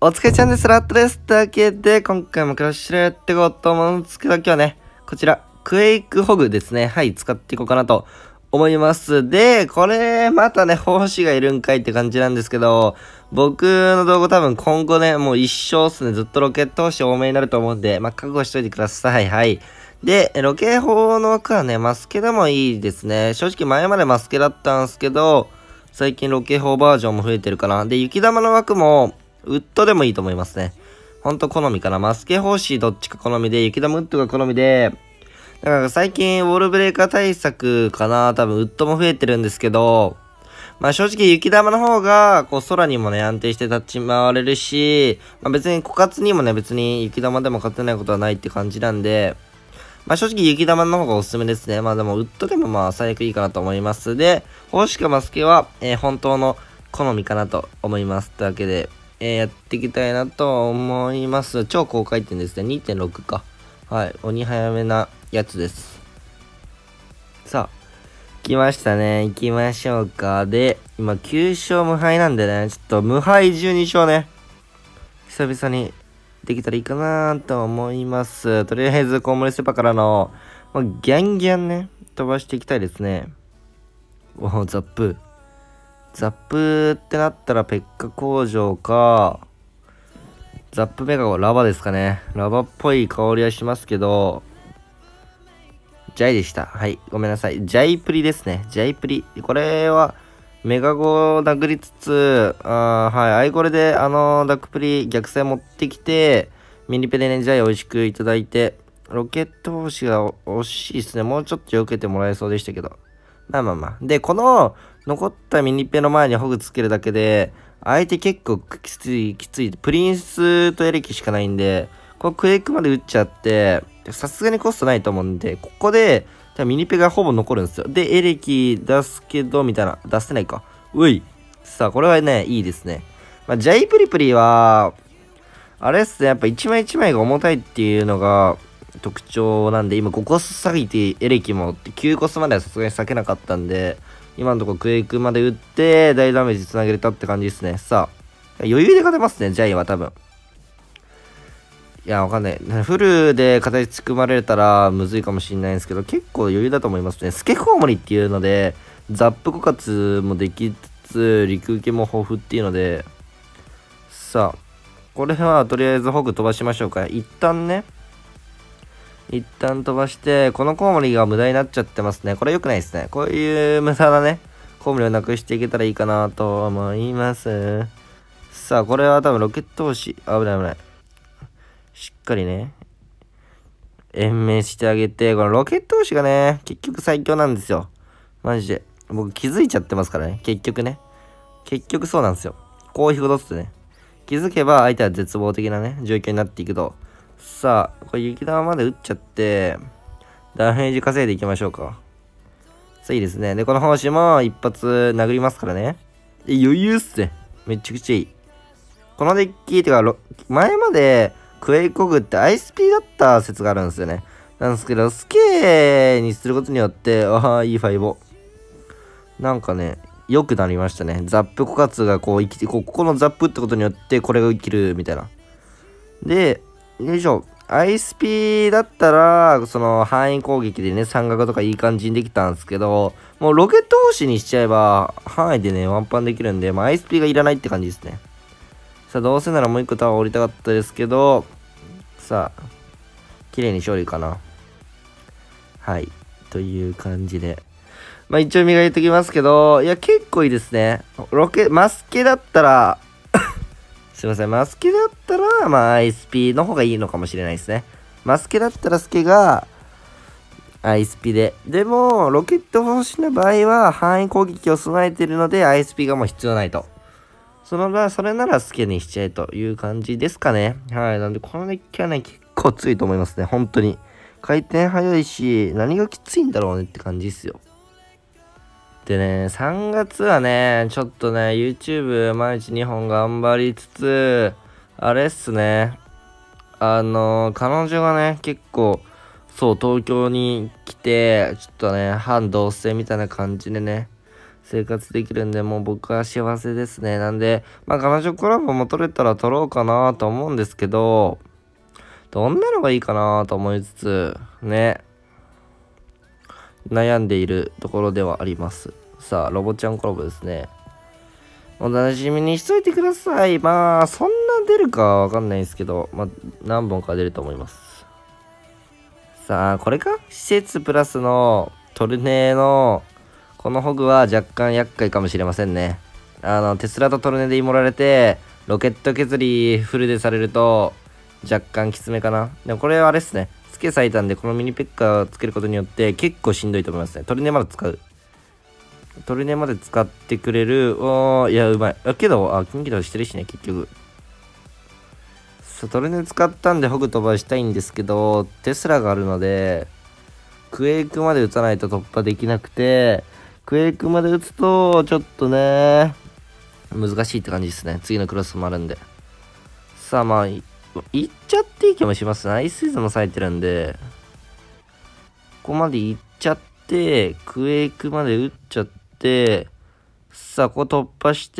お疲れちゃんです。ラットです。というわけで、今回もクラッシュでやっていこうと思うんですけど、今日はね、こちら、クエイクホグですね。はい、使っていこうかなと思います。で、これ、またね、奉仕がいるんかいって感じなんですけど、僕の動画多分今後ね、もう一生っすね、ずっとロケット奉仕多めになると思うんで、覚悟しといてください。はい。で、ロケ砲の枠はね、マスケでもいいですね。正直前までマスケだったんですけど、最近ロケ砲バージョンも増えてるかな。で、雪玉の枠も、ウッドでもいいと思いますね。ほんと好みかな。マスケ方式どっちか好みで、雪玉ウッドが好みで、だから最近ウォールブレーカー対策かな。多分ウッドも増えてるんですけど、正直雪玉の方が、こう空にもね、安定して立ち回れるし、別に枯渇にもね、別に雪玉でも勝てないことはないって感じなんで、正直雪玉の方がおすすめですね。でもウッドでも最悪いいかなと思います。で、方式かマスケは、本当の好みかなと思います。というわけで、やっていきたいなと思います。超高回転ですね。2.6 か。はい。鬼早めなやつです。さあ、来ましたね。行きましょうか。で、今9勝無敗なんでね、ちょっと無敗12勝ね。久々にできたらいいかなと思います。とりあえず、コウモリセパからの、ギャンギャンね、飛ばしていきたいですね。おお、ザップ。ザップってなったらペッカ工場か、ザップメガゴラバですかね。ラバっぽい香りはしますけど、ジャイでした。はい。ごめんなさい。ジャイプリですね。ジャイプリ。これは、メガゴを殴りつつ、はい。アイゴレで、ダックプリ逆線持ってきて、ミニペでね、ジャイ美味しくいただいて、ロケット星が惜しいですね。もうちょっと避けてもらえそうでしたけど。で、この、残ったミニペの前にホグつけるだけで、相手結構きつい。プリンスとエレキしかないんで、このクエイクまで打っちゃって、さすがにコストないと思うんで、ここで、ミニペがほぼ残るんですよ。で、エレキ出すけど、みたいな。出せないか。うい。さあ、これはね、いいですね。ジャイプリプリは、あれっすね、やっぱ一枚一枚が重たいっていうのが特徴なんで、今5コス下げてエレキも9コスまではさすがに避けなかったんで、今のところクエイクまで打って、大ダメージ繋げれたって感じですね。さあ、余裕で勝てますね、ジャイは多分。いや、わかんない。フルで形組まれたらむずいかもしんないんですけど、結構余裕だと思いますね。スケコウモリっていうので、ザップ枯渇もできつつ、陸受けも豊富っていうので、さあ、これはとりあえずホグ飛ばしましょうか。一旦飛ばして、このコウモリが無駄になっちゃってますね。これ良くないですね。こういう無駄なね、コウモリをなくしていけたらいいかなと思います。さあ、これは多分ロケット星。危ない。しっかりね、延命してあげて、このロケット星がね、結局最強なんですよ。マジで。僕気づいちゃってますからね。結局そうなんですよ。こういうことっすね。気づけば相手は絶望的なね、状況になっていくと。さあ、これ雪玉まで打っちゃって、ダメージ稼いでいきましょうか。さあ、いいですね。で、この星も一発殴りますからね。余裕っすね。めちゃくちゃいい。このデッキ、てか、前までクエイコグってアイスピーだった説があるんですよね。なんですけど、スケにすることによって、いいファイボ。なんかね、良くなりましたね。ザップ枯渇がこう生きて、ここのザップってことによってこれが生きるみたいな。で、よいしょ。アイスピーだったら、その範囲攻撃でね、山岳とかいい感じにできたんですけど、もうロケット星にしちゃえば、範囲でね、ワンパンできるんで、アイスピーがいらないって感じですね。さあ、どうせならもう一個タワー降りたかったですけど、さあ、綺麗に勝利かな。はい。という感じで。一応磨いておきますけど、いや、結構いいですね。マスケだったらすいません、マスケだったら、アイスピーの方がいいのかもしれないですね。マスケだったらスケが、アイスピで。でも、ロケット星の場合は、範囲攻撃を備えているので、アイスピがもう必要ないと。それならスケにしちゃえという感じですかね。はい。なんで、このデッキはね、結構強いと思いますね。本当に。回転早いし、何がきついんだろうねって感じですよ。でね、3月はね、ちょっとね、YouTube 毎日2本頑張りつつ、あれっすね。彼女がね、結構、そう、東京に来て、ちょっとね、半同棲みたいな感じでね、 生活できるんで、もう僕は幸せですね。なんで、まあ彼女コラボも取れたら取ろうかなと思うんですけど、どんなのがいいかなと思いつつ、ね、悩んでいるところではあります。さあ、ロボちゃんコラボですね。お楽しみにしといてください。まあ、そんな出るかはわかんないですけど、まあ、何本か出ると思います。さあ、これか施設プラスのトルネの、このホグは若干厄介かもしれませんね。テスラとトルネでイモられて、ロケット削りフルでされると、若干きつめかな。でもこれはあれっすね。つけ咲いたんで、このミニペッカーをつけることによって結構しんどいと思いますね。トルネまだ使う。トルネまで使ってくれる。おー、いや、うまい。けど、近畿道してるしね、結局。トルネ使ったんでホグ飛ばしたいんですけど、テスラがあるので、クエイクまで打たないと突破できなくて、クエイクまで打つと、ちょっとね、難しいって感じですね。次のクロスもあるんで。さあ、まあ、いっちゃっていい気もしますね。アイスイズも咲いてるんで、ここまでいっちゃって、クエイクまで打っちゃって、さあ、ここ突破して、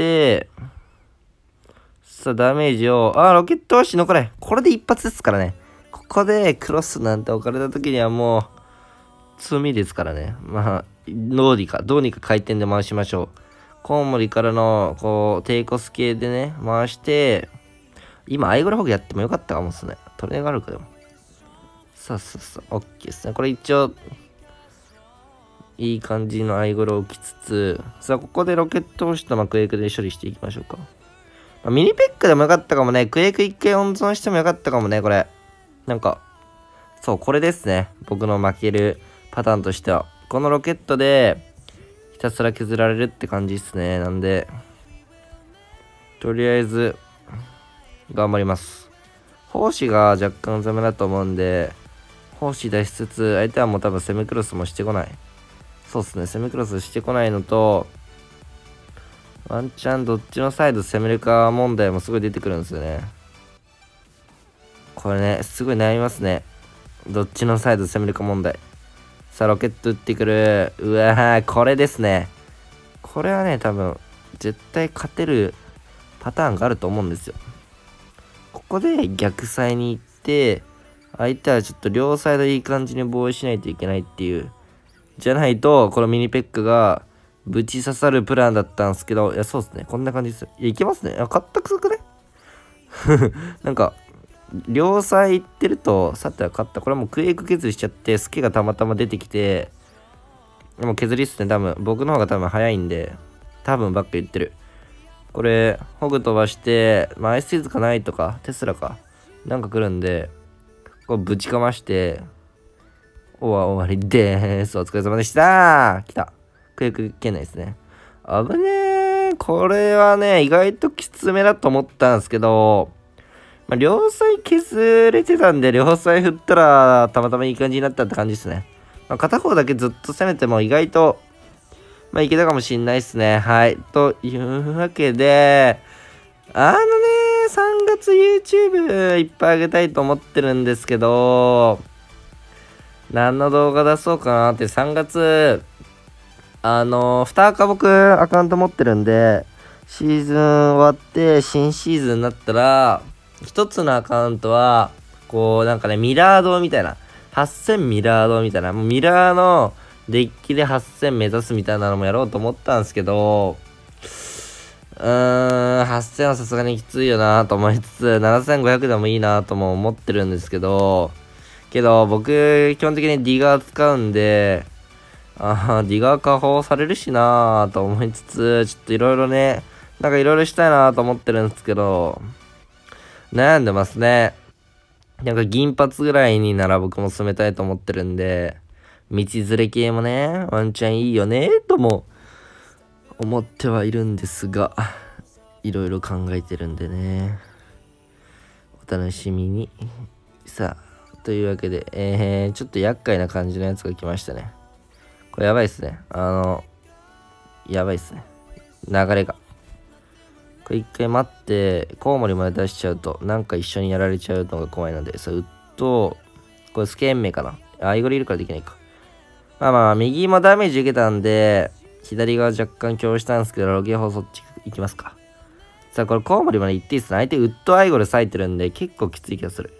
さあ、ダメージを、ロケットはし残れ。これで一発ですからね。ここでクロスなんて置かれた時にはもう、罪ですからね。まあ、どうにか回転で回しましょう。コウモリからの、こう、低コス系でね、回して、今、アイゴルホグやってもよかったかもっすね。トレーがあるかでも。さあ、オッケーですね。これ一応、いい感じのアイゴルを置きつつ、さあ、ここでロケットをしたクエイクで処理していきましょうか。ミニペックでもよかったかもね。クエイク一回温存してもよかったかもね、これ。なんか、そう、これですね。僕の負けるパターンとしては。このロケットで、ひたすら削られるって感じですね。なんで、とりあえず、頑張ります。胞子が若干ザメだと思うんで、胞子出しつつ、相手はもう多分攻めクロスもしてこない。そうっすね、攻めクロスしてこないのと、ワンチャンどっちのサイド攻めるか問題もすごい出てくるんですよね。これね、すごい悩みますね。どっちのサイド攻めるか問題。さあ、ロケット撃ってくる。うわー、これですね。これはね、多分、絶対勝てるパターンがあると思うんですよ。ここで逆サイに行って、相手はちょっと両サイドいい感じに防衛しないといけないっていう。じゃないと、このミニペックが、ぶち刺さるプランだったんですけど、いや、そうですね。こんな感じですよ。いや、いけますね。勝ったくそくねなんか、両サイ行ってると、さては勝った。これはもうクエイク削りしちゃって、スケがたまたま出てきて、でも削りっすね。多分、僕の方が多分早いんで、多分ばっか言ってる。これ、ホグ飛ばして、アイスイズかないとか、テスラか、なんか来るんで、こうぶちかまして、終わりでーす。お疲れ様でしたー。来た。クエイク圏内ですね。危ねー。これはね、意外ときつめだと思ったんですけど、両サイ削れてたんで、両サイ振ったら、たまたまいい感じになったって感じですね。片方だけずっと攻めても意外と、いけたかもしんないっすね。はい。というわけで、3月 YouTube いっぱいあげたいと思ってるんですけど、何の動画出そうかなって3月、2赤僕アカウント持ってるんで、シーズン終わって新シーズンになったら、一つのアカウントは、こうなんかね、ミラードみたいな、8000ミラードみたいな、もうミラーのデッキで8000目指すみたいなのもやろうと思ったんですけど、8000はさすがにきついよなと思いつつ、7500でもいいなとも思ってるんですけど、僕、基本的にディガー使うんで、ディガー加工されるしなと思いつつ、ちょっといろいろね、なんかいろいろしたいなと思ってるんですけど、悩んでますね。なんか銀髪ぐらいになら僕も進めたいと思ってるんで、道連れ系もね、ワンチャンいいよね、とも思ってはいるんですが、いろいろ考えてるんでね。お楽しみに。さあ、というわけで、ちょっと厄介な感じのやつが来ましたね。これやばいっすね。やばいっすね。流れが。これ一回待って、コウモリまで出しちゃうと、なんか一緒にやられちゃうのが怖いので、さ、うっと、これスケンメかな。アイゴリいるからできないか。右もダメージ受けたんで、 左側若干強したんですけど、ロケ砲そっち行きますか。さあ、これコウモリまで行っていいっすね。相手ウッドアイゴル割いてるんで、結構きつい気がする。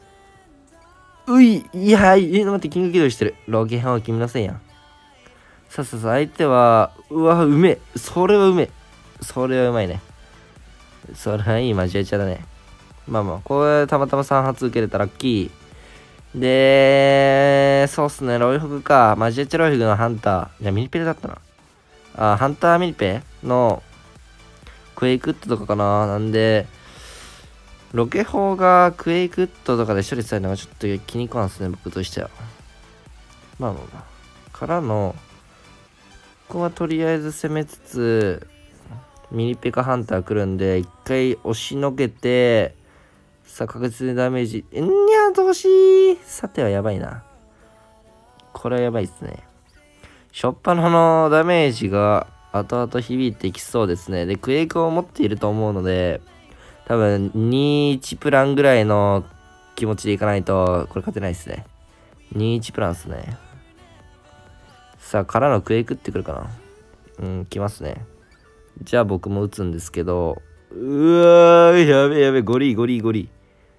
いや、待って、キング起動してる。ロケ砲は決めませんやん。さあ、相手は、うわ、うめえ。それはうめえ。それはうまいね。それはいいマジアチャだね。まあ、これたまたま3発受けれたラッキー。で、そうっすね、ロイフグか。マジアチャロイフグのハンター。じゃあミニペだったな。ハンターミニペのクエイクッドとかかな。なんで、ロケ砲がクエイクッドとかで処理されるのがちょっと気に食わんすね、僕としては。まあ。からの、ここはとりあえず攻めつつ、ミニペカハンター来るんで、一回押しのけて、さあ、確実にダメージ。どうしー。さてはやばいな。これはやばいっすね。しょっぱなのダメージが後々響いてきそうですね。で、クエイクを持っていると思うので、多分2-1プランぐらいの気持ちでいかないと、これ勝てないですね。2-1プランですね。さあ、からのクエイクってくるかな。来ますね。じゃあ僕も打つんですけど、うわー、やべえ、ゴリ。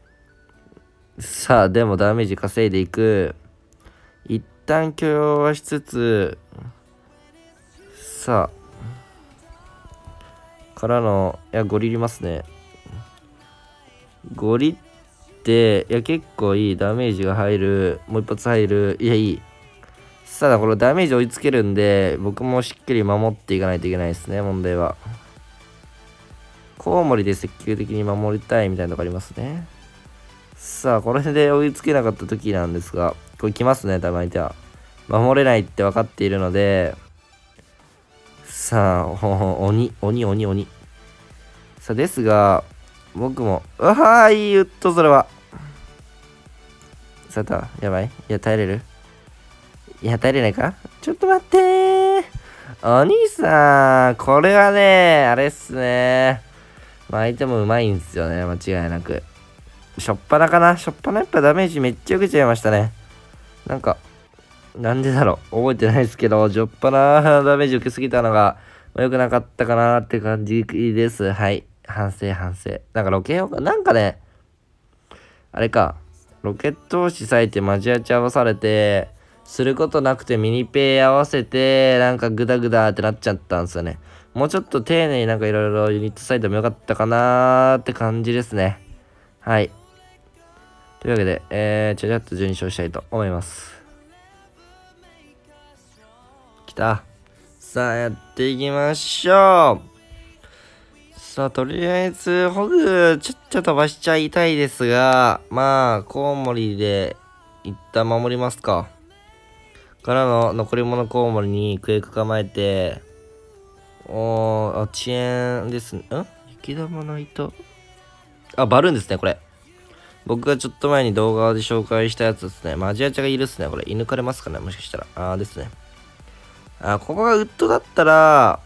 さあ、でもダメージ稼いでいく。一旦許容はしつつ、さあ、からの、ゴリいりますね。ゴリって、結構いいダメージが入る。もう一発入る。いい。さあ、これダメージ追いつけるんで、僕もしっかり守っていかないといけないですね、問題は。コウモリで積極的に守りたいみたいなのがありますね。さあ、これで追いつけなかった時なんですが、これ来ますね、多分相手は。守れないって分かっているので、さあ、鬼。さあ、ですが、僕も、いいウッド、それは。さあ、やばい。耐えれる？耐えれないか？ちょっと待ってー。お兄さん、これはね、あれっすね。相手もうまいんですよね、間違いなく。しょっぱなかな？しょっぱなやっぱダメージめっちゃ受けちゃいましたね。なんでだろう。覚えてないですけど、しょっぱなダメージ受けすぎたのが、良くなかったかなって感じです。はい。反省。ロケ砲か、あれか。ロケット押し割いてマジアチ合わされて、することなくてミニペイ合わせて、グダグダってなっちゃったんですよね。もうちょっと丁寧にいろいろユニットサイドも良かったかなーって感じですね。はい。というわけで、ちょっと12勝したいと思います。きた。さあ、やっていきましょう。さあ、とりあえず、ホグ、ちょっと飛ばしちゃいたいですが、コウモリで、一旦守りますか。からの残り物コウモリにクエイク構えて、遅延ですね。雪玉ナイト。バルーンですね、これ。僕がちょっと前に動画で紹介したやつですね。マジアチャがいるっすね、これ。射抜かれますかね、もしかしたら。ですね。ここがウッドだったら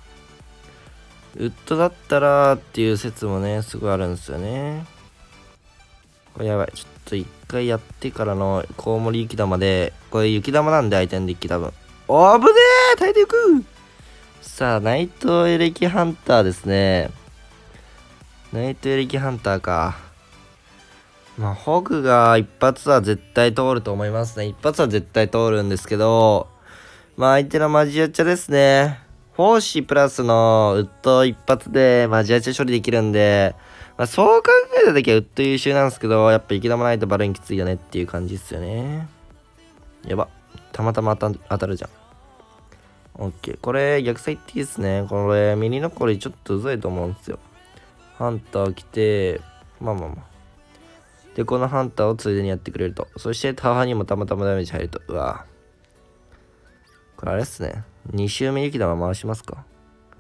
っていう説もね、すごいあるんですよね。これやばい。ちょっと一回やってからのコウモリ雪玉で、これ雪玉なんで相手のデッキ多分。危ねえ耐えていく。さあ、ナイトエレキハンターですね。ナイトエレキハンターか。ホグが一発は絶対通ると思いますね。一発は絶対通るんですけど、相手のマジアチャですね。フォーシープラスのウッド一発でマジアチャ処理できるんで、そう考えたときはウッド優秀なんですけど、やっぱ雪玉ないとバルーンきついよねっていう感じですよね。やば。たまたま当たるじゃん。オッケー。これ逆サイっていいですね。これミニ残りちょっとうざいと思うんですよ。ハンター来て、で、このハンターをついでにやってくれると。そしてタワーにもたまたまダメージ入ると。うわこれあれっすね。2周目雪玉回しますか？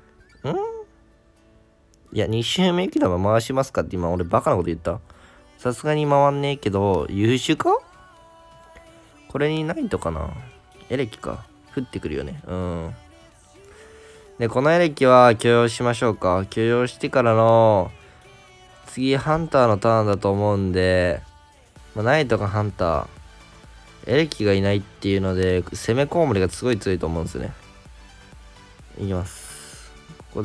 いや、2周目雪玉回しますかって今俺バカなこと言った。さすがに回んねえけど、優秀か？これにないとかな？エレキか。降ってくるよね。で、このエレキは許容しましょうか。許容してからの、次ハンターのターンだと思うんで、ナイトかハンター。エレキがいないっていうので、攻めコウモリがすごい強いと思うんですよね。 いきます。こ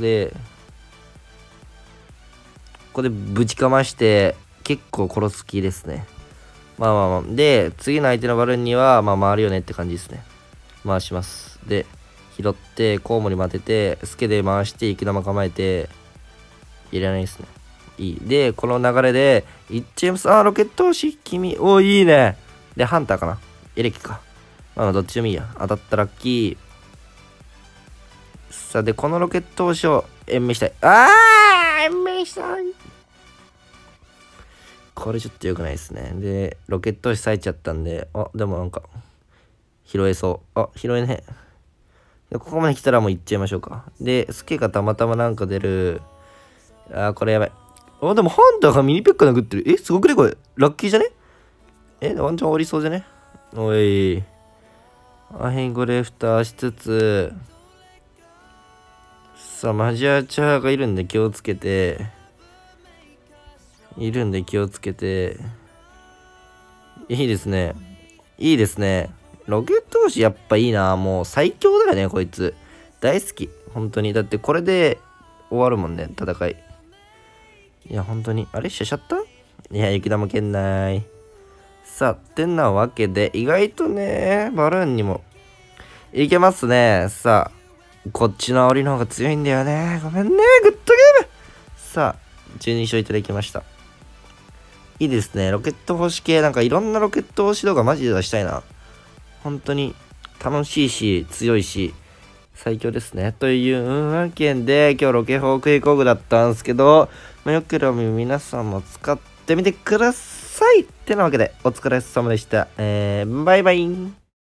こでぶちかまして、結構殺す気ですね。まあまあまあ。で、次の相手のバルーンには、まあ回るよねって感じですね。回します。で、拾って、コウモリ待てて、スケで回して、雪玉構えて、いらないですね。いい。で、この流れで、いっちゃいます。ロケット押し、君。お、いいね。で、ハンターかな。エレキか。まあ、どっちでもいいや。当たったラッキー。さあ、で、このロケット押しを延命したい。延命したい。これちょっと良くないですね。で、ロケット押し咲いちゃったんで、でもなんか、拾えそう。拾えねえ。ここまで来たらもう行っちゃいましょうか。で、スケがたまたまなんか出る。これやばい。でもハンターがミニペッカ殴ってる。すごくねこれ。ラッキーじゃねワンチャン終わりそうじゃねおい。ヘンゴレフターしつつ、さあ、マジアチャーがいるんで気をつけて、いいですね。いいですね。ロケット押しやっぱいいな。もう最強だよね、こいつ。大好き。本当に。だってこれで終わるもんね、戦い。いや、本当に。あれしちゃった？いや、雪玉圏内。さあ、ってなわけで、意外とね、バルーンにもいけますね。さあ、こっちの煽りの方が強いんだよね。ごめんね、グッドゲーム。さあ、12勝いただきました。いいですね。ロケット星系、なんかいろんなロケット星動画マジで出したいな。本当に楽しいし、強いし、最強ですね。というわけで、今日ロケホークイコグだったんですけど、よければ皆さんも使ってみてください。ってなわけで、お疲れ様でした。バイバイ。